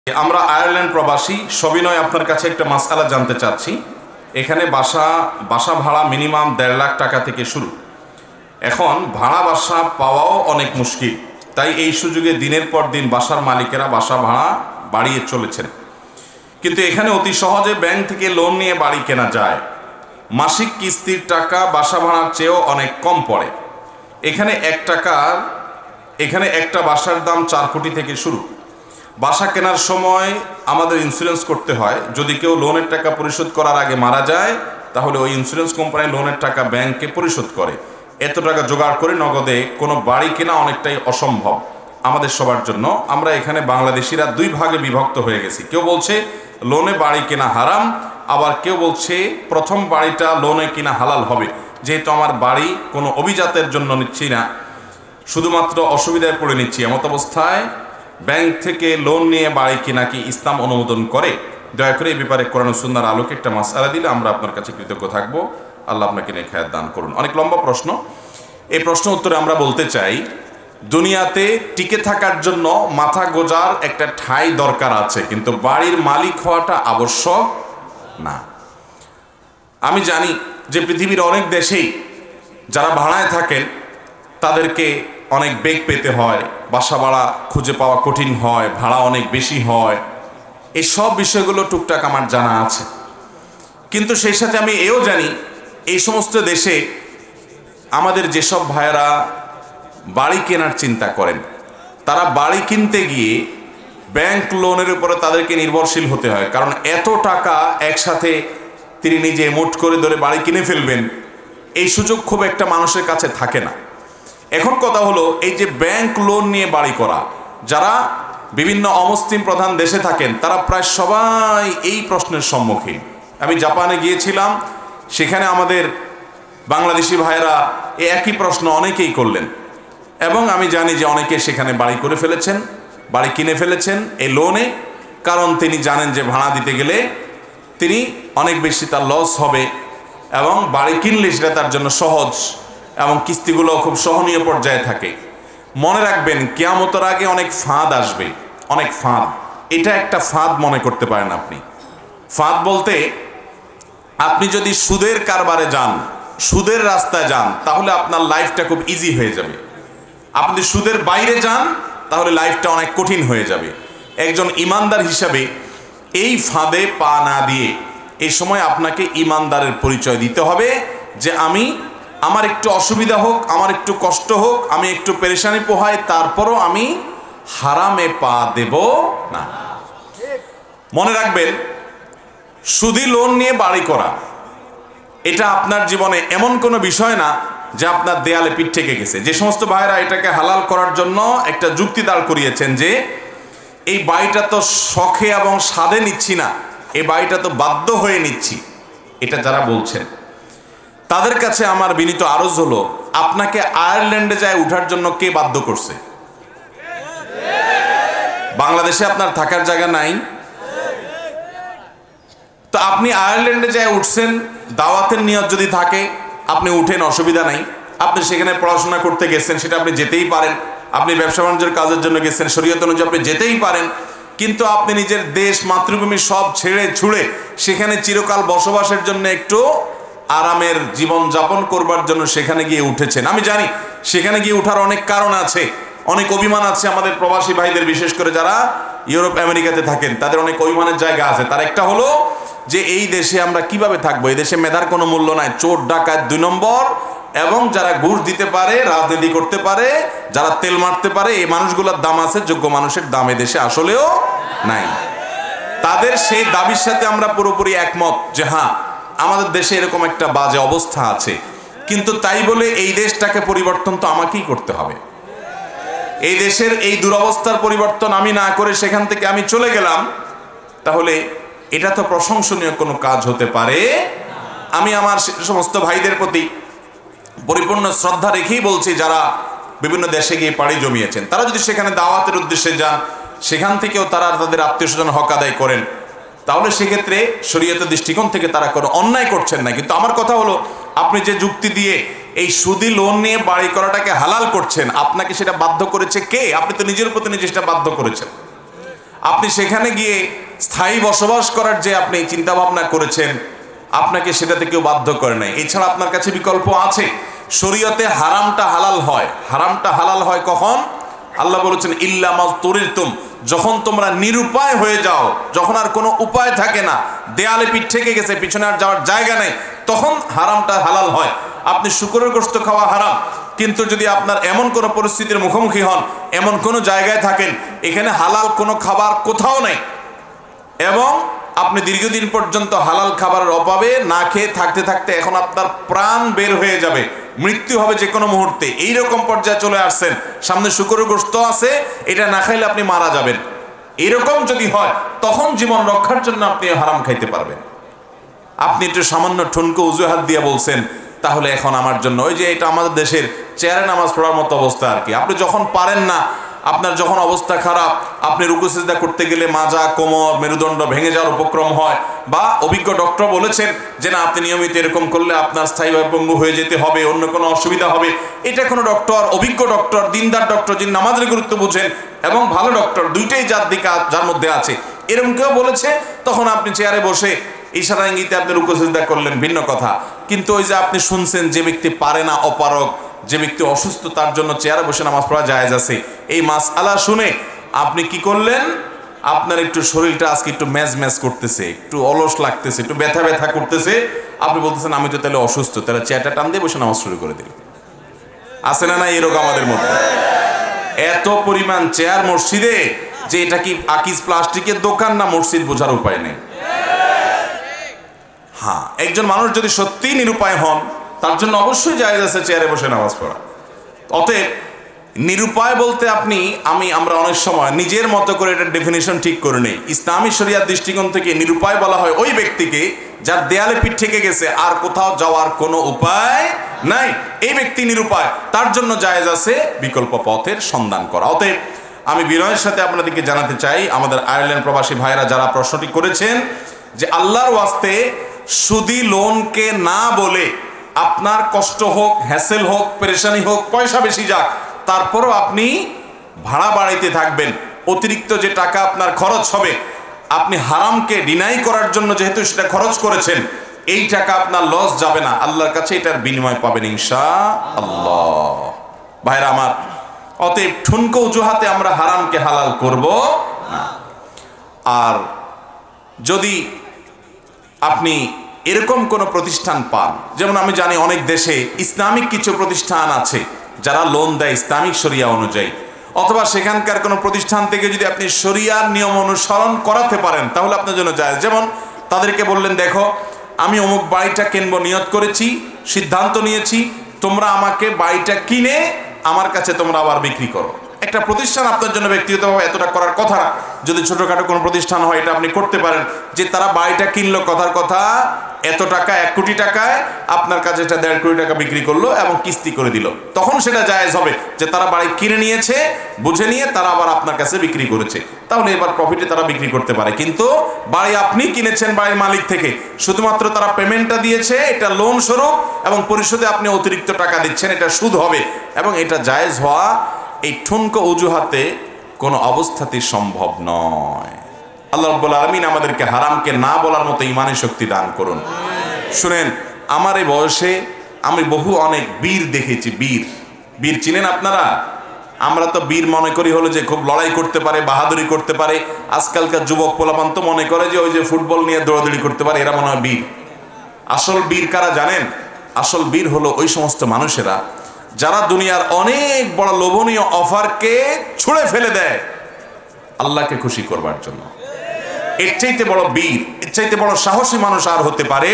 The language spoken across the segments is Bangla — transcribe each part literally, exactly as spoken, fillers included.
আমরা আয়ারল্যান্ড প্রবাসী সবিনয় আপনার কাছে একটা মাসআলা জানতে চাচ্ছি। এখানে বাসা বাসা ভাড়া মিনিমাম দেড় লাখ টাকা থেকে শুরু। এখন ভাড়া বাসা পাওয়াও অনেক মুশকিল, তাই এই সুযোগে দিনের পর দিন বাসার মালিকেরা বাসা ভাড়া বাড়িয়ে চলেছেন। কিন্তু এখানে অতি সহজে ব্যাংক থেকে লোন নিয়ে বাড়ি কেনা যায়। মাসিক কিস্তির টাকা বাসা ভাড়ার চেয়েও অনেক কম পড়ে। এখানে এক টাকার এখানে একটা বাসার দাম চার কোটি থেকে শুরু। বাসা কেনার সময় আমাদের ইন্স্যুরেন্স করতে হয়। যদি কেউ লোনের টাকা পরিশোধ করার আগে মারা যায়, তাহলে ওই ইন্স্যুরেন্স কোম্পানি লোনের টাকা ব্যাংকে পরিশোধ করে। এত টাকা জোগাড় করে নগদে কোনো বাড়ি কেনা অনেকটাই অসম্ভব আমাদের সবার জন্য। আমরা এখানে বাংলাদেশিরা দুই ভাগে বিভক্ত হয়ে গেছি। কেউ বলছে লোনে বাড়ি কেনা হারাম, আবার কেউ বলছে প্রথম বাড়িটা লোনে কিনা হালাল হবে, যেহেতু আমার বাড়ি কোনো অভিজাতের জন্য নিচ্ছি না, শুধুমাত্র অসুবিধায় পড়ে নিচ্ছি। এমত অবস্থায় ব্যাংক থেকে লোন নিয়ে বাড়ি কিনা কি ইসলাম অনুমোদন করে? দয়া করে এই ব্যাপারে কোরআন ও সুন্নাহর আলোকে একটা মাসআলা দিলে আমরা আপনার কাছে কৃতজ্ঞ থাকবো। আল্লাহ আপনাকে নেখায়াত দান করুন। অনেক লম্বা প্রশ্ন। এই প্রশ্ন উত্তরে আমরা বলতে চাই, দুনিয়াতে টিকে থাকার জন্য মাথা গোজার একটা ঠাঁই দরকার আছে, কিন্তু বাড়ির মালিক হওয়াটা আবশ্যক না। আমি জানি যে পৃথিবীর অনেক দেশেই যারা ভাড়ায় থাকেন তাদেরকে অনেক বেগ পেতে হয়, বাসা ভাড়া খুঁজে পাওয়া কঠিন হয়, ভাড়া অনেক বেশি হয়। এই সব বিষয়গুলো টুকটাক আমার জানা আছে। কিন্তু সেই সাথে আমি এও জানি এই সমস্ত দেশে আমাদের যেসব ভাইয়েরা বাড়ি কেনার চিন্তা করেন, তারা বাড়ি কিনতে গিয়ে ব্যাংক লোনের উপরে তাদেরকে নির্ভরশীল হতে হয়। কারণ এত টাকা একসাথে তিনি নিজে মুঠ করে ধরে বাড়ি কিনে ফেলবেন, এই সুযোগ খুব একটা মানুষের কাছে থাকে না। এখন কথা হলো, এই যে ব্যাংক লোন নিয়ে বাড়ি করা, যারা বিভিন্ন অমুসলিম প্রধান দেশে থাকেন তারা প্রায় সবাই এই প্রশ্নের সম্মুখীন। আমি জাপানে গিয়েছিলাম, সেখানে আমাদের বাংলাদেশি ভাইয়েরা এই একই প্রশ্ন অনেকেই করলেন, এবং আমি জানি যে অনেকে সেখানে বাড়ি করে ফেলেছেন, বাড়ি কিনে ফেলেছেন এই লোনে। কারণ তিনি জানেন যে ভাড়া দিতে গেলে তিনি অনেক বেশি তার লস হবে, এবং বাড়ি কিনলে সেটা তার জন্য সহজ এবং কিস্তিগুলো খুব সহনীয় পর্যায়ে থাকে। মনে রাখবেন, কিয়ামতের আগে অনেক ফাঁদ আসবে, অনেক ফাঁদ। এটা একটা ফাঁদ মনে করতে পারেন আপনি। ফাঁদ বলতে, আপনি যদি সুদের কারবারে যান, সুদের রাস্তায় যান, তাহলে আপনার লাইফটা খুব ইজি হয়ে যাবে। আপনি সুদের বাইরে যান, তাহলে লাইফটা অনেক কঠিন হয়ে যাবে। একজন ইমানদার হিসাবে এই ফাঁদে পা না দিয়ে এই সময় আপনাকে ইমানদারের পরিচয় দিতে হবে যে আমি, আমার একটু অসুবিধা হোক, আমার একটু কষ্ট হোক, আমি একটু পেরেশানি পোহাই, তারপরও আমি হারামে পা দেব না। মনে রাখবেন, সুদি লোন নিয়ে বাড়ি করা এটা আপনার জীবনে এমন কোনো বিষয় না যে আপনার দেয়ালে পিঠ থেকে গেছে। যে সমস্ত ভাইরা এটাকে হালাল করার জন্য একটা যুক্তি দাঁড় করিয়েছেন যে এই বাড়িটা তো শখে এবং স্বাদে নিচ্ছি না, এই বাড়িটা তো বাধ্য হয়ে নিচ্ছি, এটা যারা বলছেন তাদের কাছে আমার বিনীত আরজ হলো, আপনাকে আয়ারল্যান্ডে যায় উঠার জন্য কে বাধ্য করছে? বাংলাদেশে আপনার থাকার জায়গা নাই, তো আপনি আয়ারল্যান্ডে যায় উঠছেন, দাওয়াতের নিয়ত যদি থাকে আপনি উঠেন, অসুবিধা নাই। আপনি সেখানে পড়াশোনা করতে গেছেন, সেটা আপনি যেতেই পারেন। আপনি ব্যবসা বাণিজ্যের কাজের জন্য গেছেন, শরীয়ত অনুযায়ী আপনি যেতেই পারেন। কিন্তু আপনি নিজের দেশ, মাতৃভূমি সব ছেড়ে ছুড়ে সেখানে চিরকাল বসবাসের জন্য, একটু আরামের জীবন যাপন করবার জন্য সেখানে গিয়ে উঠেছেন। আমি জানি সেখানে গিয়ে উঠার অনেক কারণ আছে, অনেক অভিমান আছে আমাদের প্রবাসী ভাইদের, বিশেষ করে যারা ইউরোপ আমেরিকাতে থাকেন তাদের অনেক অভিমানের জায়গা আছে। তার একটা হলো যে এই দেশে আমরা কিভাবে থাকবো, এই দেশে মেধার কোনো মূল্য নাই, চোর ডাকাত দুই নম্বর, এবং যারা ঘুষ দিতে পারে, রাজনীতি করতে পারে, যারা তেল মারতে পারে, এই মানুষগুলোর দাম আছে, যোগ্য মানুষের দাম এ দেশে আসলেও নাই। তাদের সেই দাবির সাথে আমরা পুরোপুরি একমত যে হ্যাঁ, আমাদের দেশে এরকম একটা বাজে অবস্থা আছে, কিন্তু তাই বলে এই দেশটাকে পরিবর্তন তো আমাকেই করতে হবে। এই দেশের এই দুরবস্থার পরিবর্তন আমি না করে সেখান থেকে আমি চলে গেলাম, তাহলে এটা তো প্রশংসনীয় কোনো কাজ হতে পারে। আমি আমার সমস্ত ভাইদের প্রতি পরিপূর্ণ শ্রদ্ধা রেখেই বলছি, যারা বিভিন্ন দেশে গিয়ে পাড়ি জমিয়েছেন, তারা যদি সেখানে দাওয়াতের উদ্দেশ্যে যান, সেখান থেকেও তারা তাদের আত্মীয় স্বজন হক আদায় করেন, তাহলে সেক্ষেত্রে শরীয়তের দৃষ্টিকোণ থেকে তারা কোনো অন্যায় করছেন না। কিন্তু আমার কথা হলো, আপনি যে যুক্তি দিয়ে এই সুদি লোন নিয়ে বাড়ি করাটাকে হালাল করছেন, আপনাকে সেটা বাধ্য করেছে কে? আপনি তো নিজের প্রতি নিজে সেটা বাধ্য করেছেন। আপনি সেখানে গিয়ে স্থায়ী বসবাস করার যে আপনি চিন্তা ভাবনা করেছেন, আপনাকে সেটাতে কেউ বাধ্য করে নাই। এছাড়া আপনার কাছে বিকল্প আছে। শরীয়তে হারামটা হালাল হয়। হারামটা হালাল হয় কখন? আল্লাহ বলেছেন ইল্লা মাযতুরিরতুম, যখন তোমরা নিরুপায় হয়ে যাও, যখন আর কোনো উপায় থাকে না, দেয়ালে পিঠ থেকে গেছে, পিছনে আর যাওয়ার জায়গা নেই, তখন হারামটা হালাল হয়। আপনি শুকরের গোশত খাওয়া হারাম, কিন্তু যদি আপনার এমন কোনো পরিস্থিতির মুখোমুখি হন, এমন কোনো জায়গায় থাকেন এখানে হালাল কোনো খাবার কোথাও নেই, এবং আপনি দীর্ঘদিন পর্যন্ত হালাল খাবারের অভাবে না খেয়ে থাকতে থাকতে এখন আপনার প্রাণ বের হয়ে যাবে, মৃত্যু হবে যে কোনো মুহূর্তে, এইরকম পর্যায়ে চলে আসছেন, সামনে শুকরের গোশত আছে, এটা না খাইলে আপনি মারা যাবেন, এরকম যদি হয় তখন জীবন রক্ষার জন্য আপনি হারাম খাইতে পারবেন। আপনি একটু সামান্য ঠুনকো অজুহাত দিয়ে বলছেন, তাহলে এখন আমার জন্য ওই যে এটা আমাদের দেশের চেয়ারে নামাজ পড়ার মতো অবস্থা আর কি। আপনি যখন পারেন না, আপনার যখন অবস্থা খারাপ, আপনি রুকু সিজদা করতে গেলে মাজা, কোমর, মেরুদণ্ড ভেঙে যাওয়ার উপক্রম হয়, বা অভিজ্ঞ ডক্টর বলেছেন যে না আপনি নিয়মিত এরকম করলে আপনার স্থায়ীভাবে পঙ্গু হয়ে যেতে হবে, অন্য কোনো অসুবিধা হবে, এটা কোনো ডক্টর, অভিজ্ঞ ডক্টর, দিনদার ডক্টর, যিনি নামাজের গুরুত্ব বুঝেন, এবং ভালো ডক্টর, দুইটাই যার দিকে যার মধ্যে আছে, এরকম কেউ বলেছে, তখন আপনি চেয়ারে বসে ইশারা ইঙ্গিতে আপনি রুকু সিজদা করলেন, ভিন্ন কথা। কিন্তু ওই যে আপনি শুনছেন যে ব্যক্তি পারে না, অপারগ, যে ব্যক্তি অসুস্থ, তার জন্য চেয়ারে বসে নামাজ পড়া জায়েজ আছে, এই মাসআলা শুনে আপনি কি করলেন? আপনার একটু শরীরটা আজকে একটু ম্যাজ ম্যাজ করতেছে, একটু অলস লাগতেছে, একটু ব্যথা ব্যথা করতেছে, আপনি বলতেছেন আমি তো তাহলে অসুস্থ, তাহলে চেয়ারটা টান দিয়ে বসে নামাজ শুরু করে দিল। আছে না না এরকম আমাদের মধ্যে? এত পরিমাণ চেয়ার মসজিদে যে এটা কি আকিজ প্লাস্টিকের দোকান না মসজিদ বোঝার উপায় নেই। হ্যাঁ, একজন মানুষ যদি সত্যিই নিরুপায় হন, তার জন্য অবশ্যই জায়েজ আছে চেয়ারে বসে নামাজ পড়া। অতএব নিরুপায় বলতে আপনি আমি আমরা অনেক সময় নিজের মতো করে এটার ডেফিনেশন ঠিক করে নেই। ইসলামী শরিয়ার দৃষ্টিকোণ থেকে নিরুপায় বলা হয় ওই ব্যক্তিকে যার দেয়ালে পিঠ থেকে গেছে, আর কোথাও যাওয়ার কোনো উপায় নাই, এই ব্যক্তি নিরুপায়, তার জন্য জায়েজ আছে বিকল্প পথের সন্ধান করা। অতএব আমি বিনয়ের সাথে আপনাদেরকে জানাতে চাই, আমাদের আয়ারল্যান্ড প্রবাসী ভাইরা যারা প্রশ্নটি করেছেন, যে আল্লাহর ওয়াস্তে সুদি লোনকে না বলে আপনার কষ্ট হোক, হ্যাসেল হোক, পেরেশানি হোক, পয়সা বেশি যাক, তারপরও আপনি ভাড়া বাড়িতে থাকবেন, অতিরিক্ত যে টাকা আপনার খরচ হবে, আপনি হারামকে ডিনাই করার জন্য যেহেতু সেটা খরচ করেছেন, এই টাকা আপনার লস যাবে না, আল্লাহর কাছে এটার বিনিময় পাবেন ইনশাআল্লাহ। ভাইরা আমার, অতএব ঠুনকো অজুহাতে আমরা হারামকে হালাল করব না। আর যদি আপনি এরকম কোনো প্রতিষ্ঠান পান, যেমন আমি জানি অনেক দেশে ইসলামিক কিছু প্রতিষ্ঠান আছে যারা লোন দেয় ইসলামিক শরিয়া অনুযায়ী, অথবা সেখানকার কোনো প্রতিষ্ঠান থেকে যদি আপনি শরিয়ার নিয়ম অনুসরণ করাতে পারেন তাহলে আপনার জন্য যায়। যেমন তাদেরকে বললেন, দেখো আমি অমুক বাড়িটা কিনবো নিয়ত করেছি, সিদ্ধান্ত নিয়েছি, তোমরা আমাকে বাড়িটা কিনে আমার কাছে তোমরা আবার বিক্রি করো। একটা প্রতিষ্ঠান আপনার জন্য ব্যক্তিগতভাবে এতটা করার কথা না, যদি ছোটোখাটো কোনো প্রতিষ্ঠান হয় এটা আপনি করতে পারেন, যে তারা বাড়িটা কিনলো, কথার কথা এত টাকা, এক কোটি টাকায় আপনার কাছে এটা দেড় কোটি টাকা বিক্রি করলো এবং কিস্তি করে দিল, তখন সেটা জায়েজ হবে যে তারা বাড়ি কিনে নিয়েছে, বুঝে নিয়ে তারা আবার আপনার কাছে বিক্রি করেছে, তাহলে এবার প্রফিটে তারা বিক্রি করতে পারে। কিন্তু বাড়ি আপনি কিনেছেন বাড়ির মালিক থেকে, শুধুমাত্র তারা পেমেন্টটা দিয়েছে, এটা লোন স্বরূপ, এবং পরিশোধে আপনি অতিরিক্ত টাকা দিচ্ছেন, এটা সুদ হবে, এবং এটা জায়েজ হওয়া এই ঠুনকো অজুহাতে কোনো অবস্থাতেই সম্ভব নয়। আল্লাহ রাব্বুল আলামিন আমাদেরকে হারামকে না বলার মতো ইমানের শক্তি দান করুন। শুনেন, আমার এই বয়সে আমি বহু অনেক বীর দেখেছি। বীর বীর চিনেন আপনারা? আমরা তো বীর মনে করি হলো যে খুব লড়াই করতে পারে, বাহাদুরি করতে পারে। আজকালকার যুবক পোলাপান তো মনে করে যে ওই যে ফুটবল নিয়ে দৌড়াদৌড়ি করতে পারে, এরা মনে হয় বীর। আসল বীর কারা জানেন? আসল বীর হলো ওই সমস্ত মানুষেরা যারা দুনিয়ার অনেক বড় লোভনীয় অফারকে ছুঁড়ে ফেলে দেয় আল্লাহকে খুশি করবার জন্য। এর চাইতে বড় বীর, এর চাইতে বড় সাহসী মানুষ আর হতে পারে?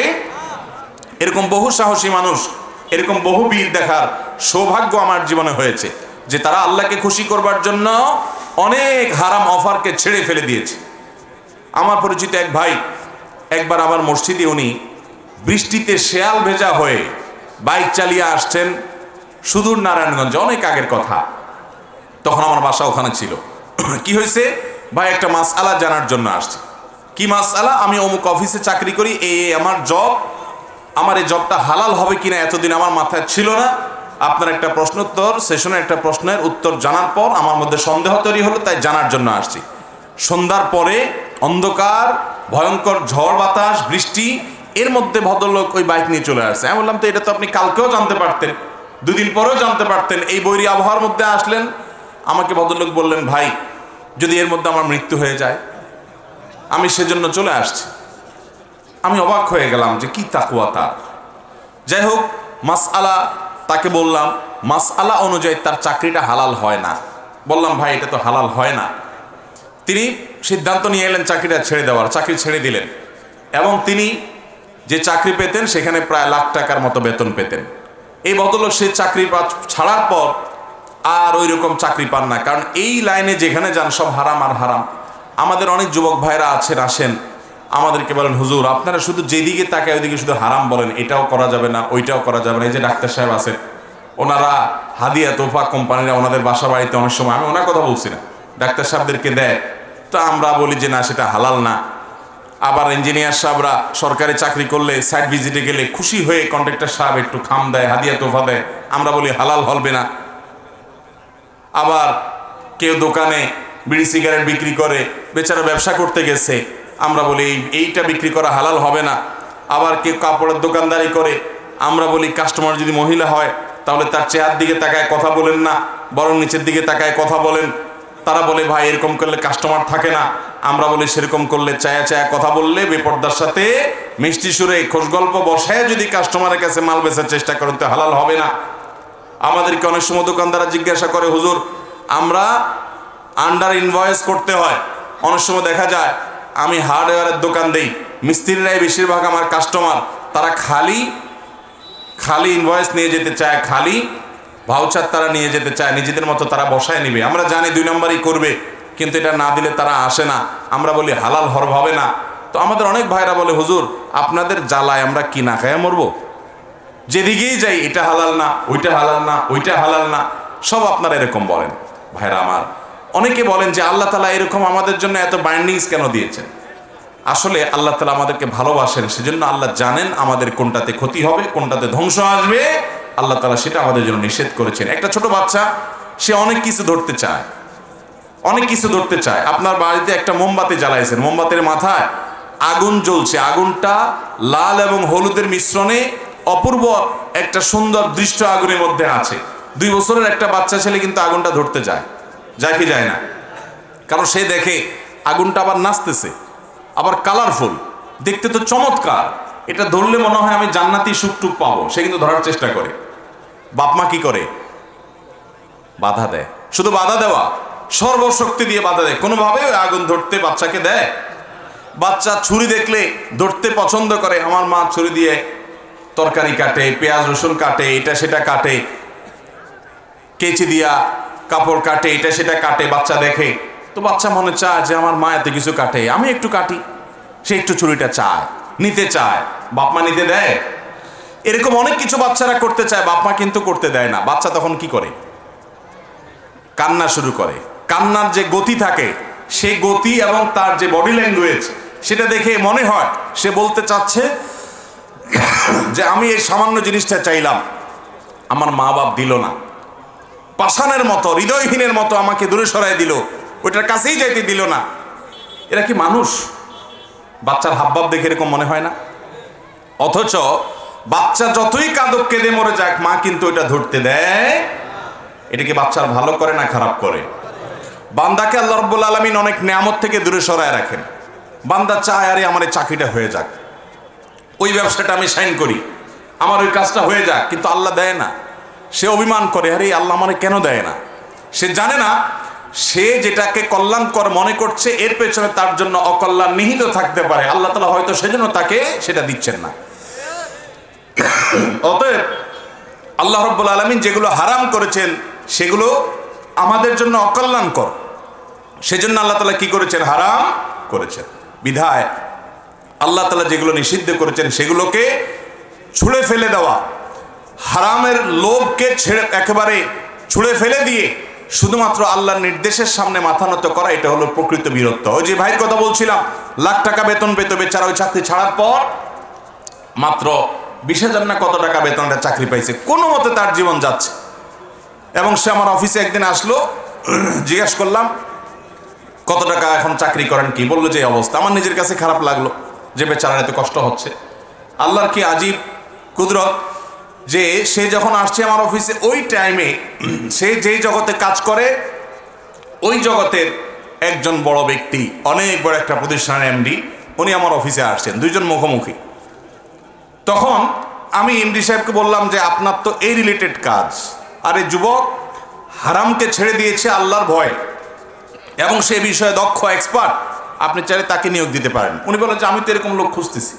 এরকম বহু সাহসী মানুষ, এরকম বহু বীর দেখার সৌভাগ্য আমার জীবনে হয়েছে, যে তারা আল্লাহকে খুশি করবার জন্য অনেক হারাম অফারকে ছেড়ে ফেলে দিয়েছে। আমার পরিচিত এক ভাই একবার আমার মসজিদে, উনি বৃষ্টিতে শেয়াল ভেজা হয়ে বাইক চালিয়ে আসছেন সুদূর নারায়ণগঞ্জ, অনেক আগের কথা, তখন আমার বাসা ওখানে ছিল। কি হয়েছে? ভাই একটা মাসআলা জানার জন্য আসছে। কি মাসআলা? আমি অমুক অফিসে চাকরি করি, এই আমার জব, আমার এই জবটা হালাল হবে কিনা এতদিন আমার মাথায় ছিল না। আপনার একটা প্রশ্নোত্তর সেশনের একটা প্রশ্নের উত্তর জানার পর আমার মধ্যে সন্দেহ তৈরি হলো, তাই জানার জন্য আসছি। সন্ধ্যার পরে অন্ধকার, ভয়ঙ্কর ঝড় বাতাস, বৃষ্টি, এর মধ্যে ভদ্রলোক ওই বাইক নিয়ে চলে আসছে। আমি বললাম তো এটা তো আপনি কালকেও জানতে পারতেন, দুদিন পরেও জানতে পারতেন, এই বৈরী আবহাওয়ার মধ্যে আসলেন। আমাকে ভদ্রলোক বললেন, ভাই যদি এর মধ্যে আমার মৃত্যু হয়ে যায়, আমি সেজন্য চলে আসছি। আমি অবাক হয়ে গেলাম যে কি তাকওয়া তার। যাই হোক, মাসআলা তাকে বললাম, মাসআলা অনুযায়ী তার চাকরিটা হালাল হয় না। বললাম ভাই এটা তো হালাল হয় না। তিনি সিদ্ধান্ত নিয়ে এলেন চাকরিটা ছেড়ে দেওয়ার। চাকরি ছেড়ে দিলেন এবং তিনি যে চাকরি পেতেন সেখানে প্রায় লাখ টাকার মতো বেতন পেতেন। এই ভদ্রলোক সে চাকরি ছাড়ার পর আর ওই রকম চাকরি পান না, কারণ এই লাইনে যেখানে যান সব হারাম আর হারাম। আমাদের অনেক যুবক ভাইরা আছেন, আসেন আমাদেরকে বলেন, হুজুর আপনারা শুধু যেদিকে তাকায় ওইদিকে শুধু হারাম বলেন, এটাও করা যাবে না, ওইটাও করা যাবে না। এই যে ডাক্তার সাহেব আছেন, ওনারা হাদিয়া তোফা কোম্পানিরা ওনাদের বাসা বাড়িতে অনেক সময়, আমি ওনার কথা বলছি না, ডাক্তার সাহেবদেরকে দেয়, তো আমরা বলি যে না সেটা হালাল না। আবার ইঞ্জিনিয়ার সাহেবরা সরকারি চাকরি করলে সাইট ভিজিটে গেলে খুশি হয়ে কন্ট্রাক্টর সাহেব একটু খাম দেয়, হাদিয়া তোফা দেয়, আমরা বলি হালাল হবে না। আবার কেউ দোকানে বিড়ি সিগারেট বিক্রি করে, বেচারা ব্যবসা করতে গেছে, আমরা বলি এইটা বিক্রি করা হালাল হবে না। আবার কেউ কাপড়ের দোকানদারি করে, আমরা বলি কাস্টমার যদি মহিলা হয় তাহলে তার চেহার দিকে তাকায় কথা বলেন না, বরং নিচের দিকে তাকায় কথা বলেন। তারা বলে ভাই এরকম করলে কাস্টমার থাকে না, আমরা বলি সেরকম করলে চায়া চায়া কথা বললে বেপর্দার সাথে মিষ্টি সুরে খোশ গল্প বসায় যদি কাস্টমারের কাছে মাল বেচার চেষ্টা করেন তো হালাল হবে না। আমাদেরকে অনেক সময় দোকানদাররা জিজ্ঞাসা করে, হুজুর আমরা আন্ডার ইনভয়েস করতে হয়। অনেক সময় দেখা যায় আমি হার্ডওয়্যারের দোকান দেই, মিস্ত্রিরাই বেশিরভাগ আমার কাস্টমার, তারা খালি খালি ইনভয়েস নিয়ে যেতে চায়, খালি ভাউচার তারা নিয়ে যেতে চায়, নিজেদের মতো তারা বসায় নিবে। আমরা জানি দুই নম্বরই করবে, কিন্তু এটা না দিলে তারা আসে না। আমরা বলি হালাল হরব হবে না। তো আমাদের অনেক ভাইরা বলে, হুজুর আপনাদের জ্বালায় আমরা কি না খায়া মরবো? যেদিকেই যাই এটা হালাল না, ওইটা হালাল না, ওইটা হালাল না, সব আপনারা এরকম বলেন। ভাইরা আমার, অনেকে বলেন যে আল্লাহ তাআলা এরকম আমাদের জন্য এত বাইন্ডিংস কেন দিয়েছেন? আসলে আল্লাহ তাআলা আমাদেরকে ভালোবাসেন, সেজন্য আল্লাহ জানেন আমাদের কোনটাতে ক্ষতি হবে, কোনটাতে ধ্বংস আসবে। আল্লাহ তাআলা সেটা আমাদের জন্য নিষেধ করেছেন। একটা ছোট বাচ্চা, সে অনেক কিছু ধরতে চায়, অনেক কিছু ধরতে চায়। আপনার বাড়িতে একটা মোমবাতি জ্বালাইছেন, মোমবাতির মাথায় আগুন জ্বলছে, আগুনটা লাল এবং হলুদের মিশ্রণে অপূর্ব একটা সুন্দর দৃশ্য আগুনের মধ্যে আছে। দুই বছরের একটা বাচ্চা ছেলে কিন্তু আগুনটা ধরতে যায়, যায় কি যায় না? কারণ সে দেখে আগুনটা আবার নাচতেছে, আবার কালারফুল, দেখতে তো চমৎকার, এটা ধরলে মনে হয় আমি জান্নাতি সুখটুক পাবো, সে কিন্তু ধরার চেষ্টা করে। বাপমা কি করে? বাধা দেয়। শুধু বাধা দেওয়া, সর্বশক্তি দিয়ে বাধা দেয়, কোনোভাবে ওই আগুন ধরতে বাচ্চাকে দেয়। বাচ্চা ছুরি দেখলে ধরতে পছন্দ করে, আমার মা ছুরি দিয়ে তরকারি কাটে, পেঁয়াজ রসুন কাটে, এটা সেটা কাটে, কেচি দিয়া কাপড় কাটে, এটা সেটা কাটে, বাচ্চা দেখে। তো বাচ্চা মনে চায় যে আমার মা এত কিছু কাটে, আমি একটু কাটি। সে একটু ছুরিটা চায়, নিতে চায়, বাপমা নিতে দেয়। এরকম অনেক কিছু বাচ্চারা করতে চায়, বাপমা কিন্তু করতে দেয় না। বাচ্চা তখন কি করে? কান্না শুরু করে। কান্নার যে গতি থাকে, সে গতি এবং তার যে বডি ল্যাঙ্গুয়েজ, সেটা দেখে মনে হয় সে বলতে চাচ্ছে যে আমি এই সামান্য জিনিসটা চাইলাম, আমার মা বাপ দিল না, পাষাণের মতো, হৃদয়হীনের মতো আমাকে দূরে সরাই দিল, ওইটার কাছেই যাইতে দিল না। এরা কি মানুষ? বাচ্চার হাবভাব দেখে এরকম মনে হয় না? অথচ বাচ্চা যতই কাঁদক, কেঁদে মরে যাক, মা কিন্তু ওইটা ধরতে দেয়। এটা কি বাচ্চার ভালো করে না খারাপ করে? বান্দাকে আল্লাহ রাব্বুল আলামিন অনেক নিয়ামত থেকে দূরে সরায় রাখেন। বান্দা চায় আরে আমার এই চাকরিটা হয়ে যাক, ওই ব্যবসাটা আমি সাইন করি, আমার ওই কাজটা হয়ে যাক, কিন্তু আল্লাহ দেয় না। সে অভিমান করে, আরে আল্লাহ মানে কেন দেয় না? সে জানে না সে যেটাকে কল্যাণকর মনে করছে এর পেছনে তার জন্য অকল্যাণ নিহিত থাকতে পারে। আল্লাহ তাআলা হয়তো সেজন্য তাকে সেটা দিচ্ছেন না। অতএব আল্লাহ রাব্বুল আলামিন যেগুলো হারাম করেছেন সেগুলো আমাদের জন্য অকল্যাণকর, সেজন্য আল্লাহ তাআলা কি করেছেন? হারাম করেছেন। বিধায় আল্লাহ তাআলা যেগুলো নিষিদ্ধ করেছেন সেগুলোকে ছুঁড়ে ফেলে দেওয়া, হারামের লোভকে ছেড়ে একেবারে ছুঁড়ে ফেলে দিয়ে শুধুমাত্র আল্লাহর নির্দেশের সামনে মাথা নত করা, এটা হলো প্রকৃত বীরত্ব। ওই যে ভাইয়ের কথা বলছিলাম, লাখ টাকা বেতন পেত, বেচারা ওই চাকরি ছাড়ার পর মাত্র বিশ হাজার না কত টাকা বেতনটা চাকরি পাইছে, কোনো মতে তার জীবন যাচ্ছে। এবং সে আমার অফিসে একদিন আসলো, জিজ্ঞাসা করলাম কত টাকা এখন চাকরি করেন কি, বললো যে অবস্থা। আমার নিজের কাছে খারাপ লাগলো যে বেচারার এত কষ্ট হচ্ছে। আল্লাহর কি আজীব কুদরত যে সে যখন আসছে আমার অফিসে, ওই টাইমে সে যেই জগতে কাজ করে ওই জগতের একজন বড় ব্যক্তি, অনেক বড় একটা প্রতিষ্ঠানের এমডি, উনি আমার অফিসে আসছেন, দুইজন মুখোমুখি। তখন আমি এমডি সাহেবকে বললাম যে আপনার তো এই রিলেটেড কাজ, আর এই যুবক হারামকে ছেড়ে দিয়েছে আল্লাহর ভয় এবং সে বিষয়ে দক্ষ এক্সপার্ট, আপনি চাইলে তাকে নিয়োগ দিতে পারেন। উনি বললেন যে আমি তো এরকম লোক খুঁজতেছি।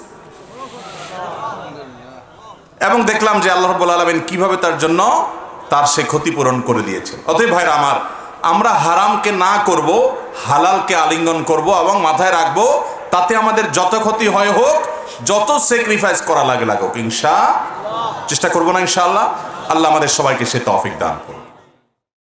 এবং দেখলাম যে আল্লাহ রাব্বুল আলামিন কিভাবে তার জন্য তার সে ক্ষতিপূরণ করে দিয়েছে। অতএব ভাইরা আমার, আমরা হারামকে না করব, হালালকে আলিঙ্গন করব এবং মাথায় রাখবো তাতে আমাদের যত ক্ষতি হয় হোক, যত স্যাক্রিফাইস করা লাগে লাগুক, ইনশাআল্লাহ চেষ্টা করবো না ইনশাআল্লাহ। আল্লাহ আমাদের সবাইকে সে তৌফিক দান করুন।